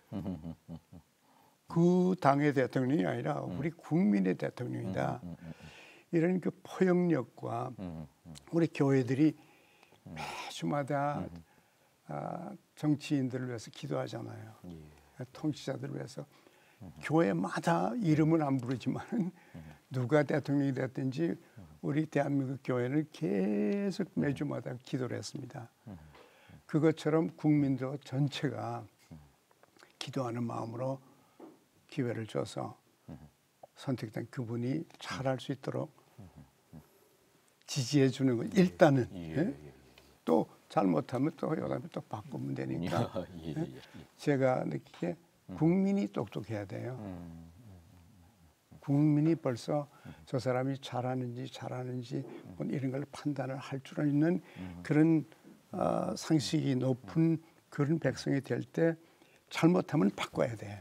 그 당의 대통령이 아니라 우리 국민의 대통령이다. 이런 그 포용력과 우리 교회들이 매주마다 아, 정치인들을 위해서 기도하잖아요. 예. 통치자들을 위해서 음. 교회마다 이름은 안 부르지만 음. 누가 대통령이 됐든지 우리 대한민국 교회는 계속 매주마다 기도를 했습니다. 음. 그것처럼 국민도 전체가 기도하는 마음으로 기회를 줘서 선택된 그분이 잘할 수 있도록 지지해 주는 것 일단은 예. 예? 또 잘못하면 또 여담에 또 바꾸면 되니까 예, 예, 예. 제가 느끼기에 국민이 똑똑해야 돼요. 국민이 벌써 저 사람이 잘하는지 잘하는지 이런 걸 판단을 할 줄 있는 그런 어, 상식이 높은 그런 백성이 될 때 잘못하면 바꿔야 돼요.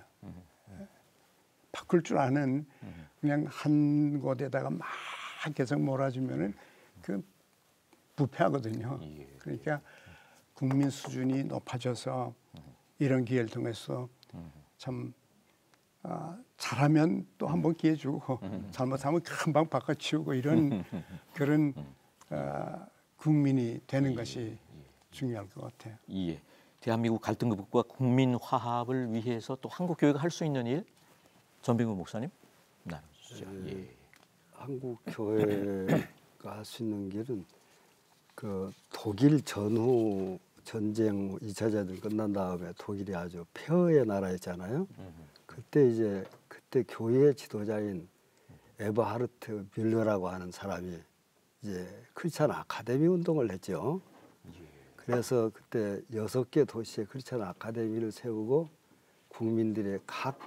바꿀 줄 아는 그냥 한 곳에다가 막 계속 몰아주면은 그 부패하거든요. 그러니까 국민 수준이 높아져서 이런 기회를 통해서 참 아, 잘하면 또 한 번 기회 주고 잘못하면 금방 바꿔치우고 이런 그런 아, 국민이 되는 것이 중요할 것 같아요. 예. 대한민국 갈등 극복과 국민 화합을 위해서 또 한국 교회가 할 수 있는 일, 전병훈 목사님 나눠주시죠. 예. 예. 한국 교회가 할 수 있는 길은 그 독일 전후 전쟁 이 차 대전 끝난 다음에 독일이 아주 폐허의 나라였잖아요. 그때 이제 그때 교회 지도자인 에버하르트 뮬러라고 하는 사람이 이제 크리스찬 아카데미 운동을 했죠. 그래서 그때 여섯 개 도시에 크리스찬 아카데미를 세우고 국민들의 각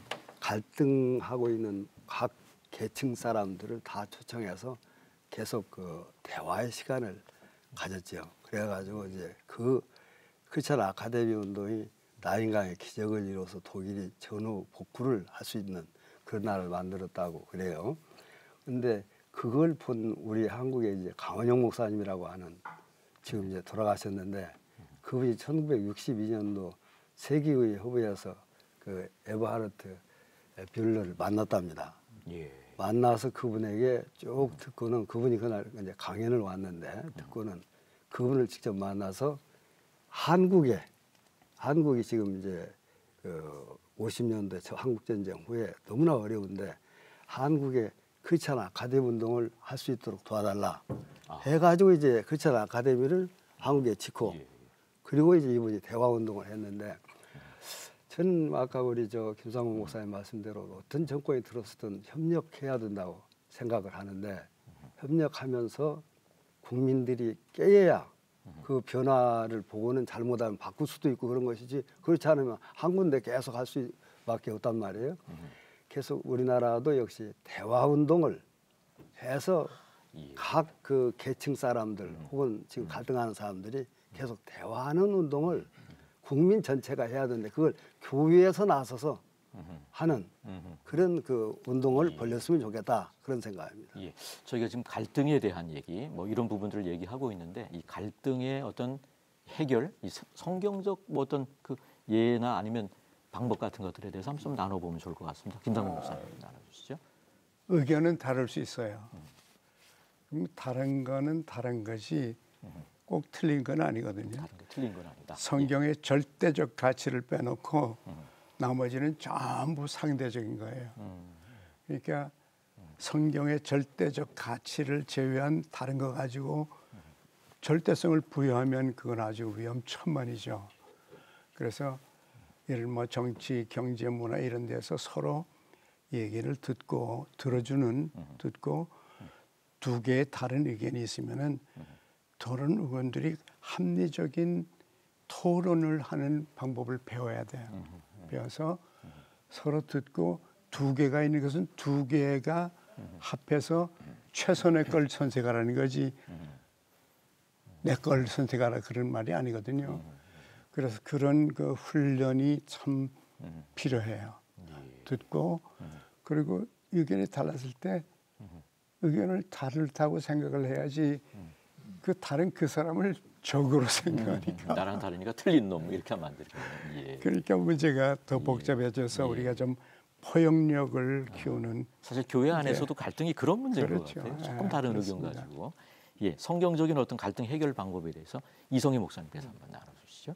갈등하고 있는 각 계층 사람들을 다 초청해서 계속 그 대화의 시간을 가졌죠. 그래가지고 이제 그 크리스찬 아카데미 운동이 나인강의 기적을 이뤄서 독일이 전후 복구를 할 수 있는 그런 나라를 만들었다고 그래요. 근데 그걸 본 우리 한국의 이제 강원영 목사님이라고 하는 지금 이제 돌아가셨는데 그분이 천구백육십이 년도 세계의 협의에서 그 에버하르트 뷸러를 만났답니다. 예. 만나서 그분에게 쭉 듣고는 그분이 그날 이제 강연을 왔는데 듣고는 그분을 직접 만나서 한국에 한국이 지금 이제 그 오십 년대 한국 전쟁 후에 너무나 어려운데 한국에 크리스찬 아카데미 운동을 할 수 있도록 도와달라 해가지고 이제 크리스찬 아카데미를 한국에 짓고 그리고 이제 이분이 대화 운동을 했는데 저는 아까 우리 저 김상훈 목사님 말씀대로 어떤 정권이 들었든 협력해야 된다고 생각을 하는데 협력하면서 국민들이 깨야 그 변화를 보고는 잘못하면 바꿀 수도 있고 그런 것이지 그렇지 않으면 한 군데 계속 할 수밖에 없단 말이에요. 계속 우리나라도 역시 대화 운동을 해서 각 그 계층 사람들 혹은 지금 갈등하는 사람들이 계속 대화하는 운동을 국민 전체가 해야 되는데 그걸 교회에서 나서서 하는 그런 그 운동을 벌였으면 좋겠다 그런 생각입니다. 예, 저희가 지금 갈등에 대한 얘기, 뭐 이런 부분들을 얘기하고 있는데 이 갈등의 어떤 해결, 이 성경적 뭐 어떤 그 예나 아니면 방법 같은 것들에 대해서 한번 좀 나눠보면 좋을 것 같습니다. 김상훈 목사님 나눠주시죠. 의견은 다를 수 있어요. 그럼 다른 거는 다른 것이 꼭 틀린 건 아니거든요. 다른 게 틀린 건 아니다. 성경의 예. 절대적 가치를 빼놓고 음. 나머지는 전부 상대적인 거예요. 음. 그러니까 성경의 절대적 가치를 제외한 다른 거 가지고 절대성을 부여하면 그건 아주 위험천만이죠. 그래서 예를 뭐 정치, 경제, 문화 이런 데서 서로 얘기를 듣고 들어주는 듣고 두 개의 다른 의견이 있으면은 다른 의견들이 합리적인 토론을 하는 방법을 배워야 돼요. 배워서 서로 듣고 두 개가 있는 것은 두 개가 합해서 최선의 걸 선택하라는 거지 내 걸 선택하라 그런 말이 아니거든요. 그래서 그런 그 훈련이 참 필요해요. 듣고 그리고 의견이 달랐을 때 의견을 다르다고 생각을 해야지 그 다른 그 사람을 적으로 생각하니까 나랑 다르니까 틀린 놈 이렇게 하면 안 되거든요. 예. 그러니까 문제가 더 복잡해져서 예. 우리가 좀 포용력을 키우는 사실 교회 안에서도 갈등이 그런 문제인 그렇죠. 것 같아요. 조금 예, 다른 그렇습니다. 의견 가지고 예, 성경적인 어떤 갈등 해결 방법에 대해서 이성희 목사님께서 한번 나눠주시죠.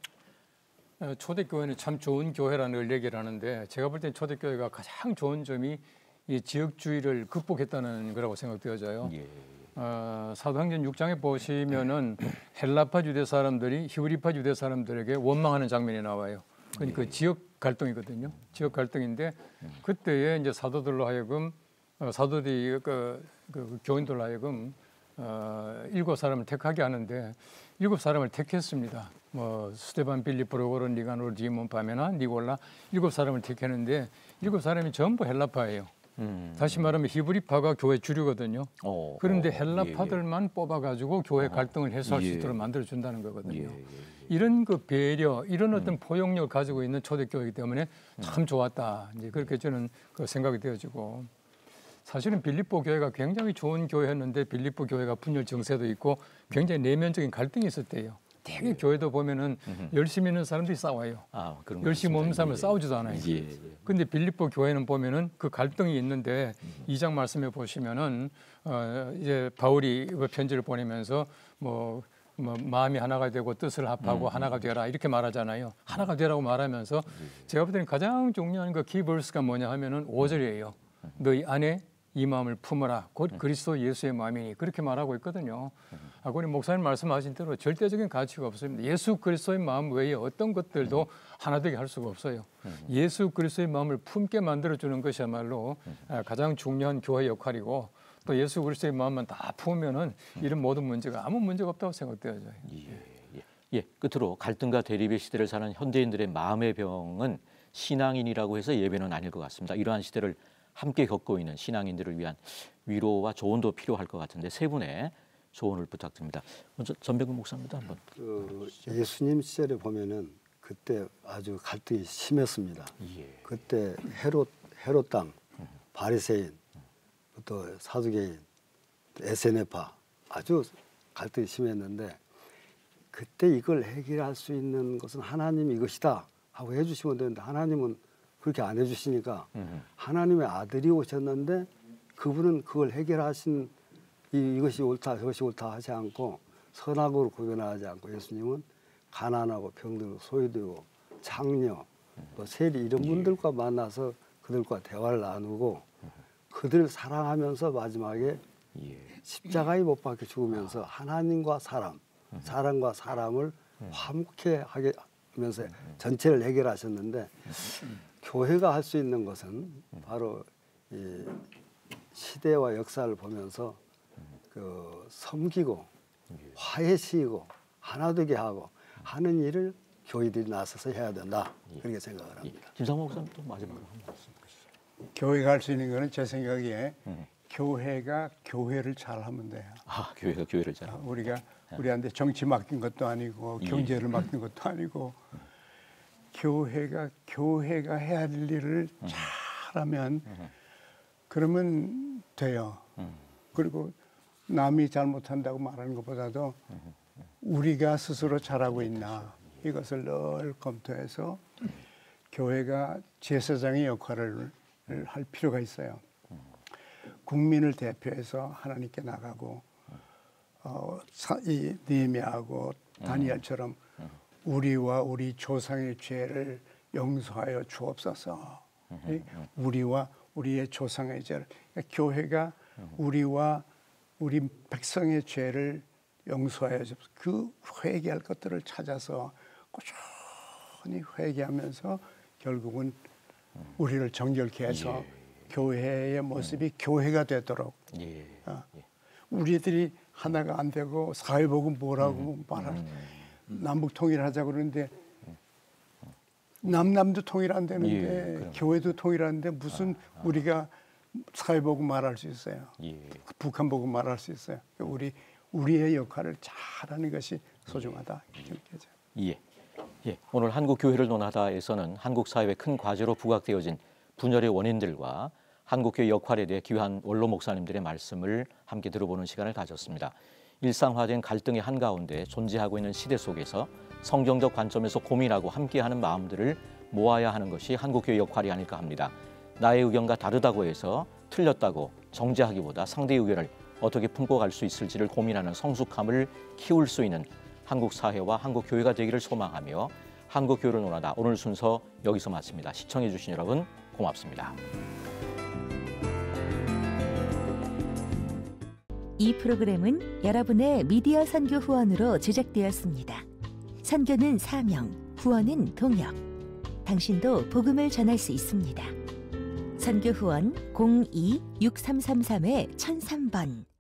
초대교회는 참 좋은 교회라는 얘기를 하는데 제가 볼 땐 초대교회가 가장 좋은 점이 이 지역주의를 극복했다는 거라고 생각되어져요. 예. 어, 사도행전 육 장에 보시면은 헬라파 유대 사람들이 히브리파 유대 사람들에게 원망하는 장면이 나와요. 그러니까 그 지역 갈등이거든요. 지역 갈등인데 그때에 이제 사도들로 하여금 어, 사도들이 그, 그 교인들로 하여금 어, 일곱 사람을 택하게 하는데 일곱 사람을 택했습니다. 뭐 스테반, 빌립, 브로고로, 니가노르, 디몬, 바메나, 니골라 일곱 사람을 택했는데 일곱 사람이 전부 헬라파예요. 음. 다시 말하면 히브리파가 교회 주류거든요. 어, 그런데 헬라파들만 예, 예. 뽑아가지고 교회 갈등을 해소할 예. 수 있도록 만들어준다는 거거든요. 예, 예, 예. 이런 그 배려, 이런 어떤 음. 포용력을 가지고 있는 초대교회이기 때문에 참 좋았다. 이제 그렇게 저는 그 생각이 되어지고 사실은 빌립보 교회가 굉장히 좋은 교회였는데 빌립보 교회가 분열 정세도 있고 굉장히 내면적인 갈등이 있었대요. 되게 교회도 보면은 음흠. 열심히 있는 사람들이 싸워요. 아, 열심히 없는 사람을 예. 싸우지도 않아요. 그런데 예. 빌립보 교회는 보면은 그 갈등이 있는데 이 장 말씀해 보시면은 어, 이제 바울이 편지를 보내면서 뭐 뭐 마음이 하나가 되고 뜻을 합하고 음. 하나가 되라 이렇게 말하잖아요. 하나가 되라고 말하면서 제가 볼 때는 가장 중요한 그 키버스가 뭐냐 하면은 오 절이에요. 너희 안에 이 마음을 품어라. 곧 그리스도 예수의 마음이니 그렇게 말하고 있거든요. 아, 우리 목사님 말씀하신 대로 절대적인 가치가 없습니다. 예수 그리스도의 마음 외에 어떤 것들도 하나 되게 할 수가 없어요. 예수 그리스도의 마음을 품게 만들어주는 것이야말로 가장 중요한 교회 역할이고 또 예수 그리스도의 마음만 다 품으면은 이런 모든 문제가 아무 문제가 없다고 생각되어져요. 예, 예. 예, 끝으로 갈등과 대립의 시대를 사는 현대인들의 마음의 병은 신앙인이라고 해서 예배는 아닐 것 같습니다. 이러한 시대를 함께 겪고 있는 신앙인들을 위한 위로와 조언도 필요할 것 같은데 세 분의 조언을 부탁드립니다. 먼저 전병근 목사님도 한번. 그 예수님 시절에 보면은 그때 아주 갈등이 심했습니다. 예. 그때 헤롯 헤롯 땅, 바리새인, 또 사두개인, 에세네파 아주 갈등이 심했는데 그때 이걸 해결할 수 있는 것은 하나님이 이것이다 하고 해주시면 되는데 하나님은 그렇게 안 해주시니까 음흠. 하나님의 아들이 오셨는데 그분은 그걸 해결하신 이, 이것이 옳다 저것이 옳다 하지 않고 선악으로 구별하지 않고 예수님은 가난하고 병들고 소외되고 장녀 또 세리 이런 분들과 만나서 그들과 대화를 나누고 그들을 사랑하면서 마지막에 십자가에 못 박혀 죽으면서 하나님과 사람 사람과 사람을 화목해 하게 하면서 전체를 해결하셨는데 교회가 할 수 있는 것은 바로 이 시대와 역사를 보면서 그 섬기고 화해시키고 하나 되게 하고 하는 일을 교회들이 나서서 해야 된다 그렇게 생각을 합니다. 김상호 목사님 또 마지막으로 한 말씀 해주시죠. 교회가 할 수 있는 거는 제 생각에 음. 교회가 교회를 잘하면 돼요. 아, 교회가 교회를 잘하면. 우리가 우리한테 정치 맡긴 것도 아니고 경제를 맡긴 것도 아니고 교회가 교회가 해야 할 일을 음. 잘하면 음. 그러면 돼요. 음. 그리고 남이 잘못한다고 말하는 것보다도 음. 우리가 스스로 잘하고 있나 이것을 늘 검토해서 음. 교회가 제사장의 역할을 음. 할 필요가 있어요. 음. 국민을 대표해서 하나님께 나가고 어, 사, 이 느헤미야하고 다니엘처럼 음. 우리와 우리 조상의 죄를 용서하여 주옵소서. 음. 우리와 우리의 조상의 죄를 그러니까 교회가 음. 우리와 우리 백성의 죄를 용서하여 주옵소서. 그 회개할 것들을 찾아서 꾸준히 회개하면서 결국은 음. 우리를 정결케 해서 예. 교회의 모습이 음. 교회가 되도록 예. 어, 예. 우리들이 하나가 안 되고 사회복음 뭐라고 음. 말할 음. 남북 통일하자고 그러는데 남남도 통일 안 되는데 예, 교회도 통일 안 되는데 무슨 아, 아. 우리가 사회복음 말할 수 있어요. 예. 북한 복음 말할 수 있어요. 우리 우리의 역할을 잘하는 것이 소중하다. 예. 예. 예. 오늘 한국 교회를 논하다에서는 한국 사회의 큰 과제로 부각되어진 분열의 원인들과 한국교회 역할에 대해 귀한 원로 목사님들의 말씀을 함께 들어보는 시간을 가졌습니다. 일상화된 갈등의 한가운데 존재하고 있는 시대 속에서 성경적 관점에서 고민하고 함께하는 마음들을 모아야 하는 것이 한국교회 역할이 아닐까 합니다. 나의 의견과 다르다고 해서 틀렸다고 정죄하기보다 상대의 의견을 어떻게 품고 갈 수 있을지를 고민하는 성숙함을 키울 수 있는 한국 사회와 한국 교회가 되기를 소망하며 한국 교회를 논하다 오늘 순서 여기서 마칩니다. 시청해 주신 여러분 고맙습니다. 이 프로그램은 여러분의 미디어 선교 후원으로 제작되었습니다. 선교는 사명, 후원은 동역. 당신도 복음을 전할 수 있습니다. 선교 후원 공이 육삼삼삼 천삼 번